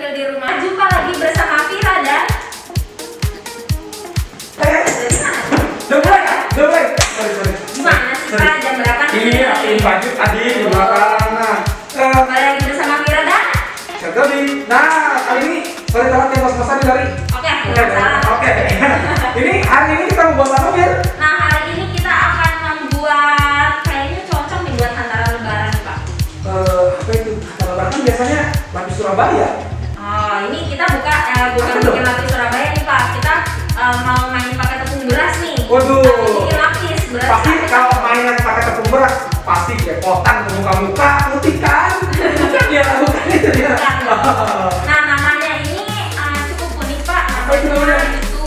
Feel di rumah. Jumpa lagi bersama Vira dan Udah mulai ya? Udah mulai? Sorry. gimana sih Pak? Jam berapa nih? Ini rapiin baju tadi di belakang. Kembali lagi bersama Vira dan Jadi, nah kali ini sorry telat yang pas-pasan dari. Oke, nggak salah. Oke. Ini hari ini kita mau buat apa, Bir? Nah, hari ini kita akan membuat kayaknya cocok nih buat hantaran lebaran, Pak. Apa itu? Kalau bahkan biasanya lapis Surabaya. Oh, ini kita bukan bikin lapis Surabaya nih, Pak. Kita mau main pakai tepung beras nih. Waduh. Tapi bikin lapis beras. Pasti kalau mainan pakai tepung beras pasti kepotan ke muka-muka, putih kan? Bukan itu dia. Nah, namanya ini cukup unik, Pak. Apa itu namanya? Itu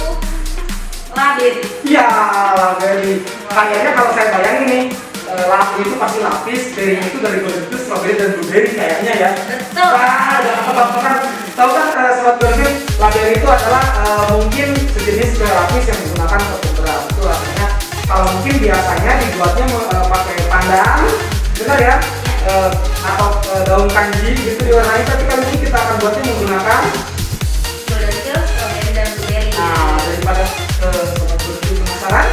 labir. Iya, jadi kayaknya kalau saya bayangin nih, lapis itu pasti lapis, dari itu dari golden itu strawberry dan blueberry kayaknya ya. Betul. Wah, udah apa-apa. Tahu kan sobat golden, labir itu adalah mungkin sejenis lapis yang digunakan tepung beras. Itu artinya kalau mungkin biasanya dibuatnya pakai pandan, benar ya? Atau daun kanji gitu diwarnai, tapi kali ini kita akan buatnya menggunakan Golden Hill, strawberry dan blueberry. nah, daripada sobat golden penasaran.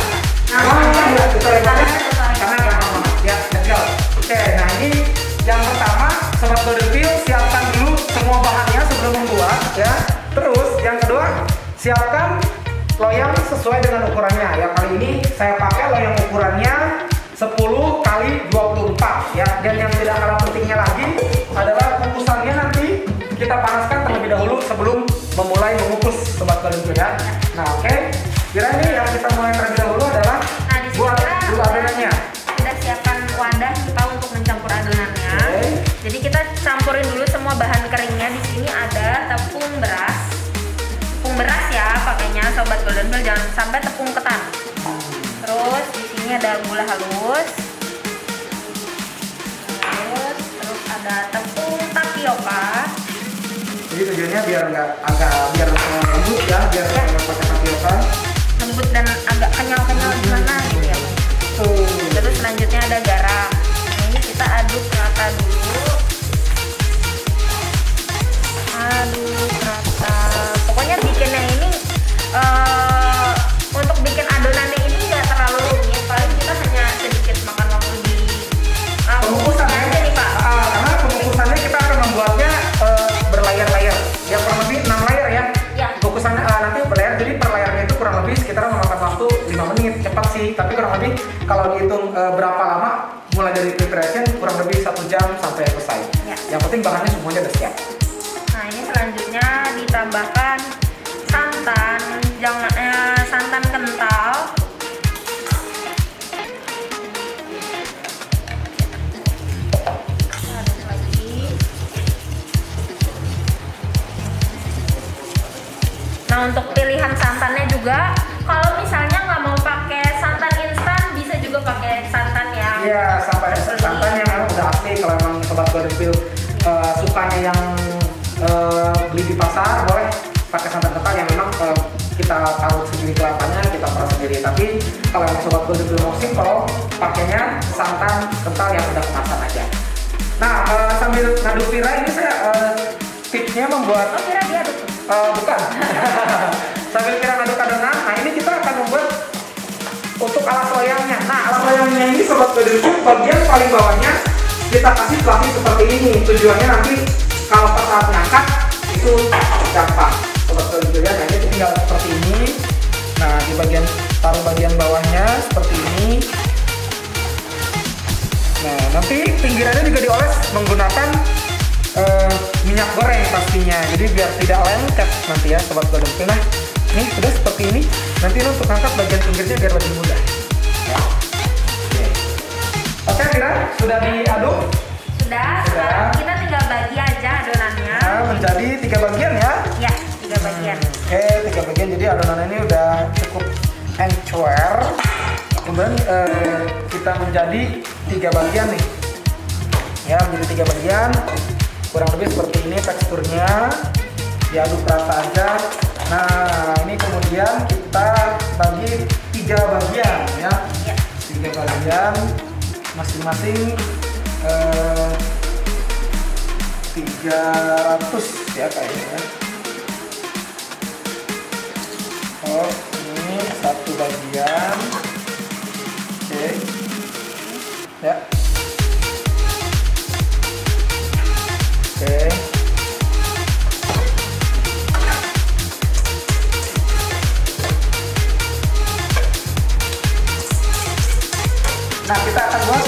Nah, Kita lebarnya karena gampang banget ya, let's go. Oke, nah ini yang pertama sobat golden peel siapkan dulu semua bahannya sebelum membuat ya. Terus yang kedua siapkan loyang sesuai dengan ukurannya ya. Kali ini saya pakai loyang ukurannya 10 kali 24 ya. Dan yang tidak kalah pentingnya lagi adalah kukusannya nanti kita panaskan terlebih dahulu sebelum memulai mengukus sobat golden peel ya. Nah oke, kira ini yang kita mulai terlebih dahulu adalah buat dulu adonannya. Kita siapkan wadah kita untuk mencampur adonannya. Oke. Jadi kita campurin dulu semua bahan keringnya. Di sini ada tepung beras. Tepung beras ya pakainya sobat golden peel, jangan sampai tepung ketan. Terus di sini ada gula halus. Terus ada tepung tapioka. Jadi tujuannya biar biar lembut ya, biar nggak pakai tapioka. Lembut dan agak kenyal-kenyal gimana gitu ya. Terus selanjutnya ada garam. Nah, ini kita aduk rata dulu. Aduk rata. Pokoknya bikinnya ini untuk bikin adonannya ini nggak terlalu rumit. Paling kita hanya sedikit makan waktu di pengukusannya aja nih Pak. Karena pengukusannya kita akan membuatnya berlayar-layar. Ya kurang lebih 6 layar ya. Ya. Pengukusannya nanti berlayar, jadi per layarnya itu kurang lebih sekitar memakan waktu 5 menit. Cepat sih, tapi kurang lebih kalau dihitung berapa lama mulai dari preparation kurang lebih 1 jam sampai selesai. Ya. Yang penting bahannya semuanya udah siap. Nah, ini selanjutnya ditambahkan santan, santan kental. Aduk lagi. Nah, untuk pilihan santannya juga, kalau misalnya nggak mau pakai santan instan, bisa juga pakai santan yang Iya, santan yang memang udah asli. Kalau emang sobat golden peel sukanya yang beli di pasar, boleh pakai santan kental yang memang kita taruh sendiri kelapanya, kita peras sendiri. Tapi kalau emang sobat golden peel mau simple, pakainya santan kental yang udah kemasan aja. Nah, sambil ngaduk Vira ini saya tipsnya membuat Vira diaduk. bukan. Sambil Vira ngaduk adonan, nah ini kita akan membuat untuk alas loyangnya. Nah, alas loyangnya ini sobat golden peel bagian paling bawahnya kita kasih plastik seperti ini. Tujuannya nanti kalau pas saat ngangkat itu gampang. Sobat golden peel ya, nah ini tinggal seperti ini. Nah, di bagian taruh bagian bawahnya seperti ini. Nah, nanti pinggirannya juga dioles menggunakan minyak goreng pastinya. Jadi biar tidak lengket nanti ya sobat golden peel. Nah, ini sudah seperti ini. Nanti untuk angkat bagian pinggirnya biar lebih mudah. Ya. Oke, Vira, sudah diaduk? Sudah. Sekarang kita tinggal bagi aja adonannya. Nah, menjadi 3 bagian ya? Ya, 3 bagian. Oke, 3 bagian. Jadi adonan ini udah cukup encer. Kemudian kita menjadi 3 bagian nih. Ya, menjadi 3 bagian. Kurang lebih seperti ini teksturnya. Diaduk rata aja. Nah, ini kemudian kita bagi 3 bagian ya. 3 bagian masing-masing 3 300 ya kayaknya ya. Oh, ini satu bagian. Oke. Ya. Oke. Nah, kita akan buat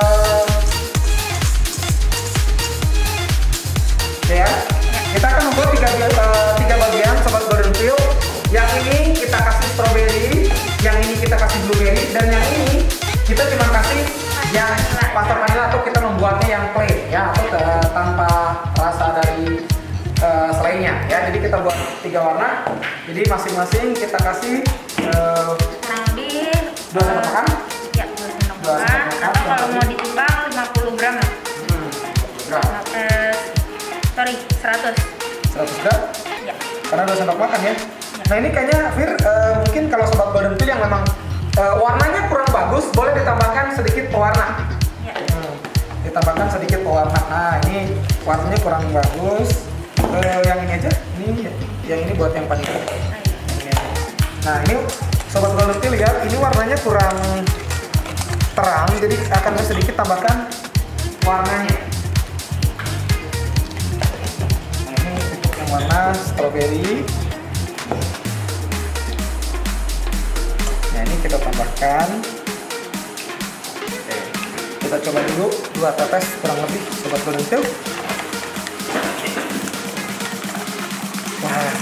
ya. Kita akan membuat tiga bagian sobat Golden Peel. Yang ini kita kasih strawberry, yang ini kita kasih blueberry, dan yang ini kita cuma kasih yang pastel vanilla atau kita membuatnya yang plain ya, atau tanpa rasa dari selainnya ya. Jadi kita buat 3 warna. Jadi masing-masing kita kasih kurang lebih 2 sendok makan. Ya, 2 sendok makan. Atau kalau mau ditimbang 50 gram lah. 50 gram. Sorry, 100. 100 gram? Ya. Karena 2 sendok makan ya. Nah ini kayaknya Fir, mungkin kalau sobat Golden Peel yang memang warnanya kurang bagus, boleh ditambahkan sedikit pewarna. Ya. Ditambahkan sedikit pewarna. Nah ini warnanya kurang bagus. Yang ini aja. Yang ini buat yang vanilla. Nah ini sobat Golden Peel lihat, ini warnanya kurang terang, jadi akan sedikit tambahkan warnanya. Nah ini untuk yang warna strawberry. Nah ini kita tambahkan. Oke, kita coba dulu 2 tetes kurang lebih sobat Golden Peel. Wah,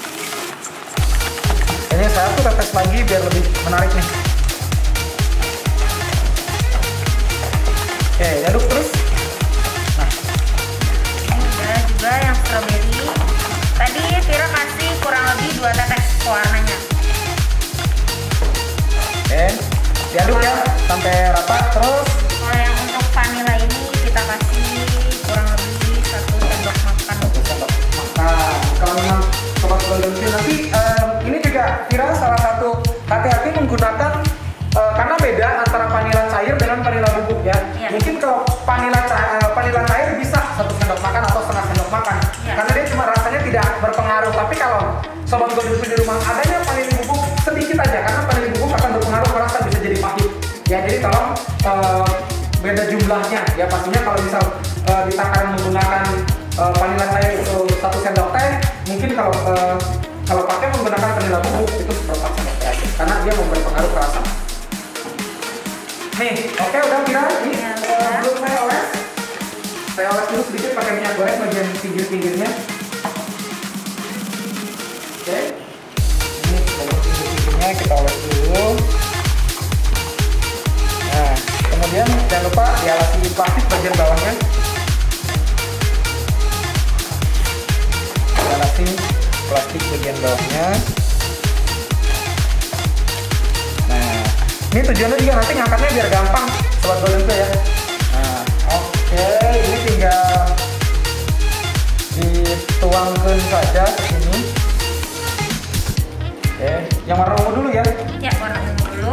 kayaknya saya tuh tetes lagi biar lebih menarik nih. Oke, aduk terus. Nah, Ini udah juga yang strawberry. Tadi Vira kasih kurang lebih 2 tetes warnanya. oke, diaduk ya sampai rata terus. Kalau yang untuk vanilla ini kita kasih kurang lebih 1 sendok makan. 1 sendok makan. Kalau memang sobat Golden Peel nanti ini juga Vira salah satu hati-hati menggunakan karena beda antara vanilla cair dengan vanilla bubuk ya. Iya. Mungkin kalau vanilla cair bisa 1 sendok makan atau setengah sendok makan. Iya. Karena dia cuma rasanya tidak berpengaruh. Tapi kalau sobat Golden Peel di rumah adanya vanilla bubuk sedikit aja, karena vanilla bubuk akan berpengaruh ke rasa, bisa jadi pahit. Ya jadi tolong beda jumlahnya ya. Pastinya kalau misal ditakaran menggunakan vanilla cair itu 1 sendok teh, mungkin kalau pakai menggunakan vanilla bubuk itu 1/4 sendok teh aja, karena dia berpengaruh ke rasa. Nih, oke udah Vira, ini Ya, belum saya oles. Saya oles dulu sedikit pakai minyak goreng bagian pinggir-pinggirnya. Oke, ini bagian pinggir-pinggirnya kita oles dulu. Nah, kemudian jangan lupa dialasi plastik bagian bawahnya. Dialasi plastik bagian bawahnya. Nah, ini tujuannya juga nanti ngangkatnya biar gampang sobat Golden Peel ya. Nah, oke, ini tinggal dituangkan saja ke sini. Oke, yang warna ungu dulu ya. Ya, warna ungu dulu.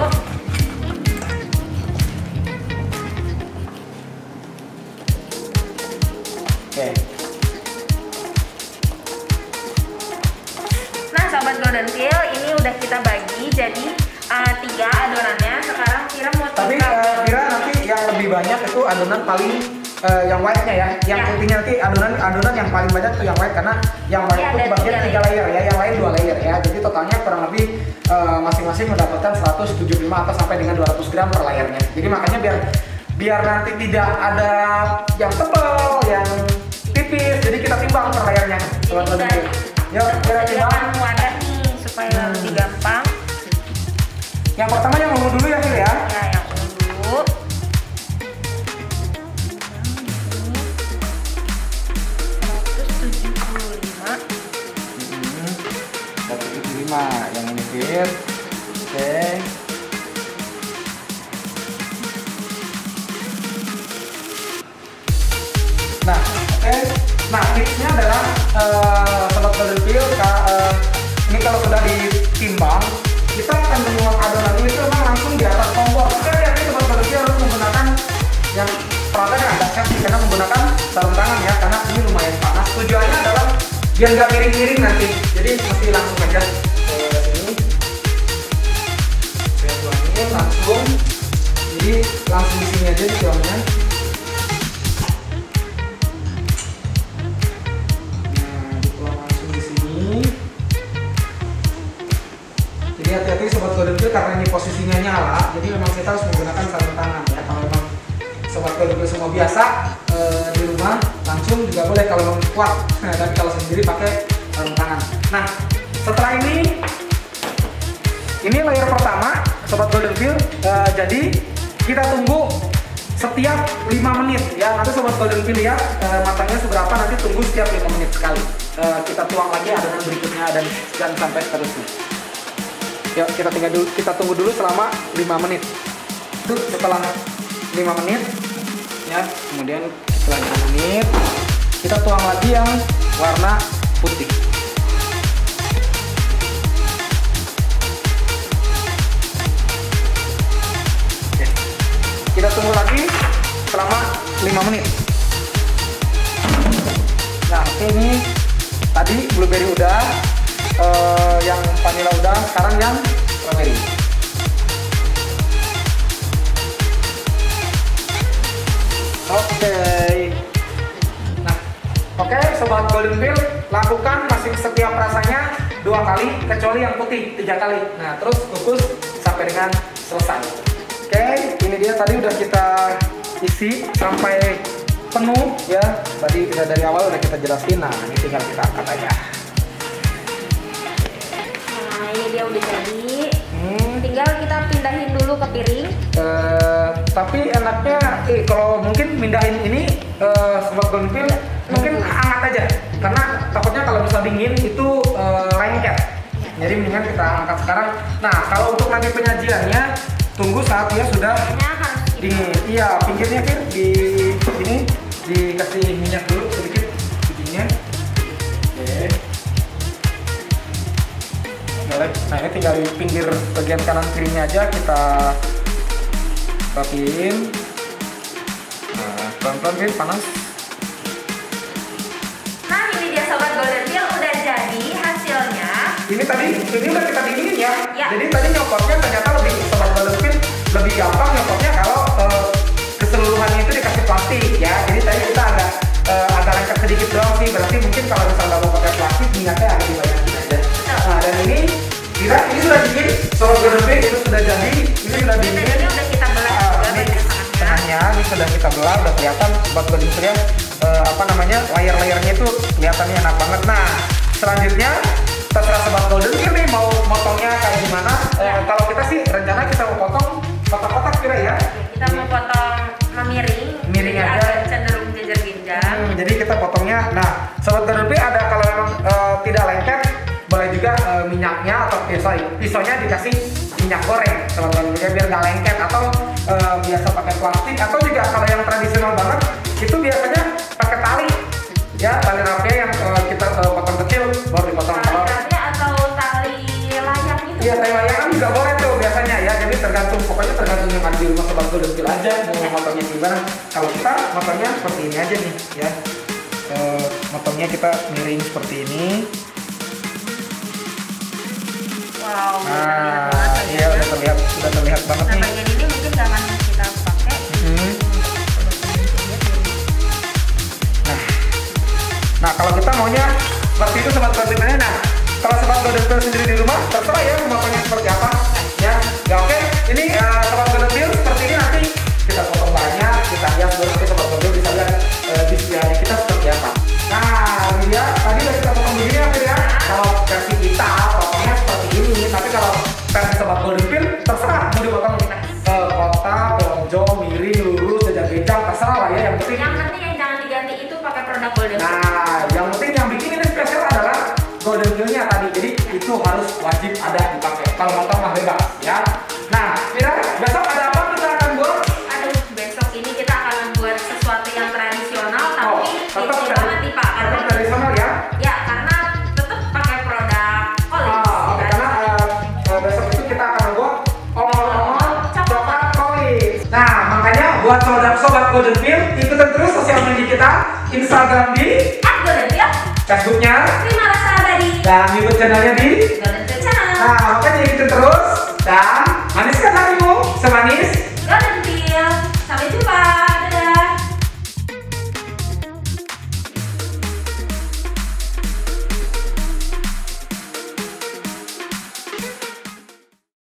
Oke. Nah, sobat Golden Peel, ini udah kita bagi jadi 3 adonannya. Sekarang Vira mau Tapi tinggal Vira nanti yang lebih banyak itu adonan paling yang white-nya ya. Yang Ya. putihnya nanti adonan yang paling banyak itu yang white, karena yang white Ya, itu ada bagian 3 3 layer ya, yang lain 2 layer ya. Jadi totalnya kurang lebih masing-masing mendapatkan 175 atau sampai dengan 200 gram per layernya. Jadi makanya biar nanti tidak ada yang tebal, yang tipis, jadi kita timbang per layernya. Sobat Golden Peel. Yuk, Vira timbang. sediakan wadah nih supaya lebih gampang. Yang pertama yang ungu dulu ya Vira ya. Ya, yang ungu dulu. 175. 175 yang ini Fir. Oke. Nah, oke. Nah, tipsnya adalah sobat Golden Peel, ini kalau sudah ditimbang, kita akan menuang adonan ini itu memang langsung di atas kompor. Oke, jadi sobat Golden Peel harus menggunakan yang peralatan yang agak safety, karena menggunakan sarung tangan ya, karena ini lumayan biar nggak miring-miring nanti. Jadi mesti langsung aja ke sini. Saya tuangin langsung. Jadi langsung di sini aja dituangnya. Nah, dituang langsung di sini. Jadi hati-hati sobat golden peel karena ini posisinya nyala. Jadi memang kita harus menggunakan sarung tangan ya. Kalau memang sobat golden peel semua biasa di rumah langsung juga boleh kalau memang kuat. Nah, tapi kalau sendiri pakai sarung tangan. Nah, setelah ini layer pertama sobat golden peel. Jadi kita tunggu setiap 5 menit ya. Nanti sobat golden peel lihat matangnya seberapa, nanti tunggu setiap 5 menit sekali. Kita tuang lagi adonan berikutnya dan sampai seterusnya. Yuk kita tunggu dulu selama 5 menit. Tuh setelah 5 menit ya, kemudian setelah 5 menit kita tuang lagi yang warna putih. Oke. Kita tunggu lagi selama 5 menit. Nah, oke, ini tadi blueberry udah, yang vanilla udah, sekarang yang strawberry. Oke. Nah, oke sobat golden peel, lakukan masih setiap rasanya 2 kali, kecuali yang putih 3 kali. Nah, terus kukus sampai dengan selesai. Oke, ini dia tadi udah kita isi sampai penuh ya. Tadi kita dari awal udah kita jelasin. Nah, ini tinggal kita angkat aja. Nah, ini dia udah jadi. Tinggal kita pindahin dulu ke piring. Tapi enaknya kalau mungkin pindahin ini sobat golden peel mungkin hangat aja, karena takutnya kalau misal dingin itu lengket. Jadi mendingan kita angkat sekarang. Nah, kalau untuk nanti penyajiannya tunggu saat dia sudah dingin. Iya, pinggirnya Fir di sini dikasih minyak dulu sedikit bikinnya. Oke. Boleh. Nah, ini tinggal di pinggir bagian kanan kirinya aja kita rapiin. Nah, pelan-pelan Fir, panas. Nah, ini dia sobat golden peel udah jadi hasilnya. Ini udah kita dinginin ya. Ya. Jadi tadi nyopotnya ternyata lebih sobat golden peel lebih gampang nyopotnya kalau keseluruhannya itu dikasih plastik ya. Jadi tadi kita agak lengket sedikit doang sih. Berarti mungkin kalau misalnya nggak mau pakai plastik, minyaknya agak dibanyakin aja. Nah, dan ini sudah dingin, sobat golden peel itu sudah jadi. Ini sudah dingin. Ini udah kita belah juga bagian tengahnya. Ini sudah kita belah, udah kelihatan sobat golden peel ya. Layer-layernya itu kelihatannya enak banget. Nah, selanjutnya terserah sobat golden peel nih mau motongnya kayak gimana. Kalau kita sih rencana kita mau potong kotak-kotak kira ya. Kita mau potong miring aja. Agak cenderung jejer-jenjang. Jadi kita potongnya. Nah, sobat golden peel ada kalau memang tidak lengket, boleh juga minyaknya atau pisaunya dikasih minyak goreng sobat golden peel biar nggak lengket, atau biasa pakai plastik, atau juga kalau yang tradisional banget itu biasanya pakai tali ya, tali rapia yang kita potong kecil baru dipotong. Atau tali layang gitu. Iya, tali layangan juga boleh tuh biasanya ya. Jadi pokoknya tergantung yang ada di rumah sobat golden peel aja mau motongnya gimana. Kalau kita motongnya seperti ini aja nih ya. Motongnya kita miring seperti ini. Wow, Nah, iya udah terlihat banget nih. Nah, bagian ini mungkin nggak akan kita pakai. Nah, kalau kita maunya seperti itu sobat golden peel. Nah, kalau sobat golden peel sendiri di rumah terserah ya motongnya seperti apa ya. Ya oke, ini sobat golden peel seperti ini nanti kita potong banyak, kita hias dulu, nanti sobat golden peel bisa lihat display kita seperti apa. Nah, ini dia tadi udah kita potong begini ya Fir ya. Kalau versi kita potongnya seperti ini, tapi kalau versi sobat golden peel terserah mau dipotong kotak, lonjong, miring, lurus, jejak-jejak, terserah lah ya. Yang penting yang jangan diganti itu pakai produk golden peel. Nah, yang penting yang bikin ini spesial adalah golden peel-nya tadi. Jadi itu harus wajib ada dipakai. Kalau motong mah bebas ya. Nah, Fira, besok ada apa kita akan buat? Aduh, besok ini kita akan membuat sesuatu yang tradisional tapi tetap banget nih Pak. Tetap tradisional ya? Ya, karena tetap pakai produk Collins. Karena besok itu kita akan membuat ongol-ongol coklat Collins. Nah, makanya buat sobat golden peel ikutin terus sosial media kita, Instagram di @goldenpeel Facebooknya, Prima Rasa Abadi, dan YouTube channelnya di. Golden Field Channel. Nah, makanya ikutin terus dan